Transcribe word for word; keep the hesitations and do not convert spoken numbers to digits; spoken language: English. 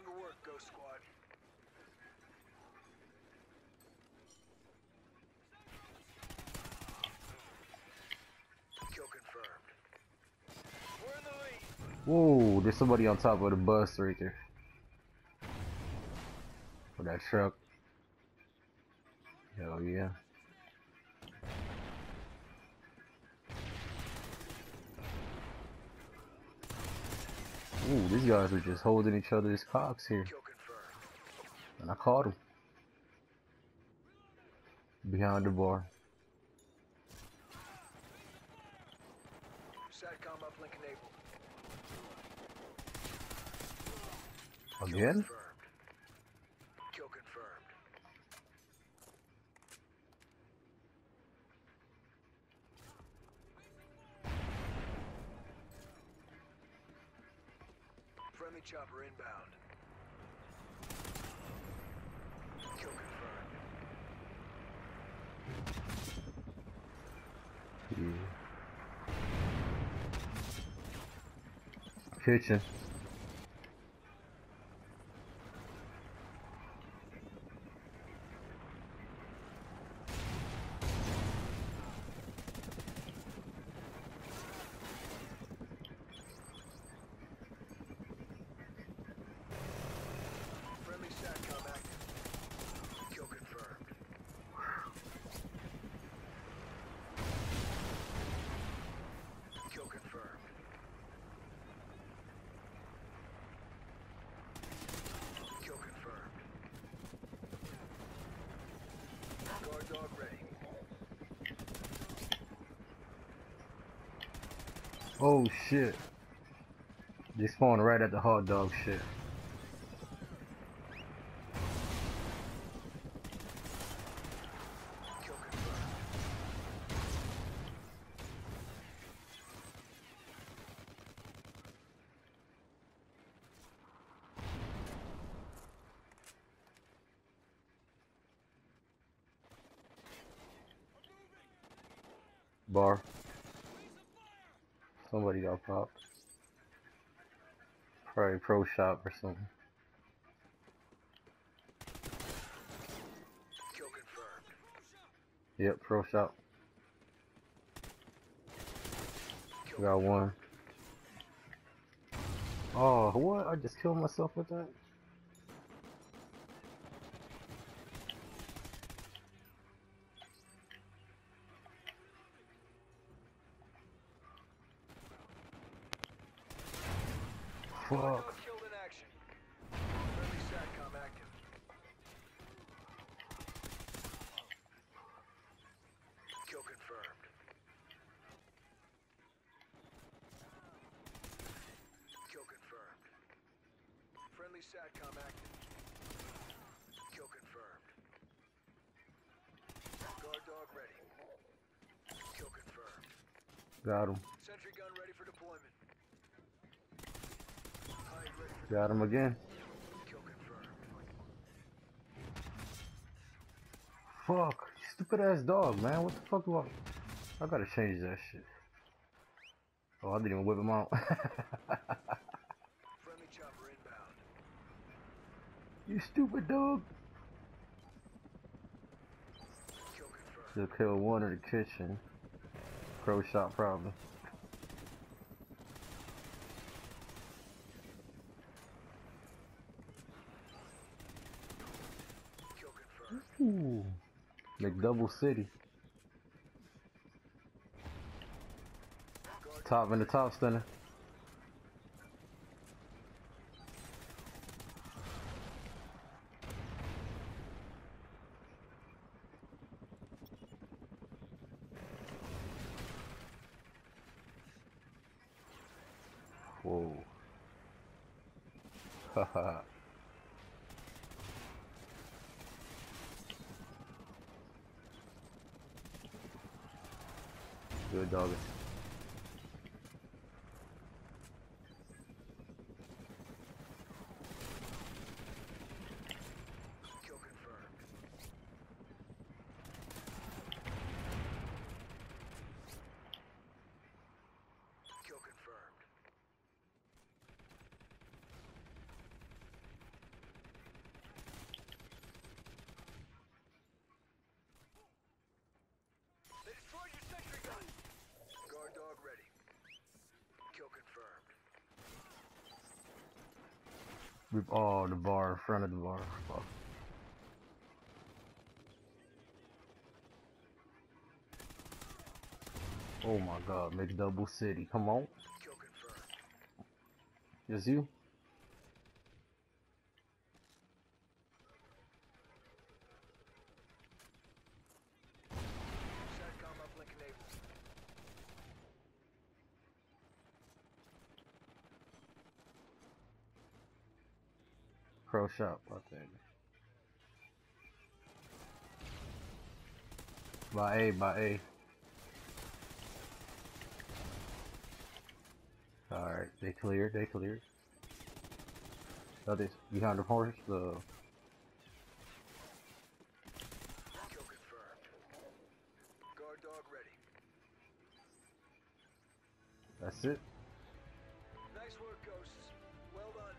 Time to work, Ghost Squad. Kill confirmed. We're in the lead. Whoa, there's somebody on top of the bus right there. Or that truck. Hell yeah. Ooh, these guys are just holding each other's cocks here. Kill confirmed. And I caught him. Behind the bar. Satcom uplink enabled. Again? Kill confirmed. Kill confirmed. Friendly chopper inbound. Kill confirmed. Yeah. Kitchen. Friendly Satcom active. Kill confirmed. Kill confirmed. Kill confirmed. Guard dog ready. Oh shit. They spawned right at the hot dog shit. Kill confirmed. Bar. Somebody got popped. Probably pro shop or something. Kill confirmed. Yep, pro shop. Kill Got one. Oh, what? I just killed myself with that? Guard Fuck. dog killed in action. Friendly Satcom active. Kill confirmed. Kill confirmed. Friendly Satcom active. Kill confirmed. Guard dog ready. Kill confirmed. Got him. Sentry gun ready for deployment. Hide ready for Got him again. kill confirmed. Fuck. Stupid ass dog, man. What the fuck do I... I gotta change that shit. Oh, I didn't even whip him out. Friendly chopper inbound. You stupid dog. Kill confirmed. Just killed one in the kitchen. Pro shop probably. Kill confirmed. Ooh. McDouble City. Guard Top in the top stunner. Whoa. Haha. Good doggy. Kill confirmed. Kill confirmed. Rip all the bar in front of the bar. Fuck. Oh my god, make double city. Come on. Kill confirmed. Just you? SATCOM uplink enabled. Crow shop, I think. By A, by A. Alright, they cleared, they cleared. Others behind the horse, the Kill confirmed. Guard dog ready. that's it. Nice work, Ghosts. Well done.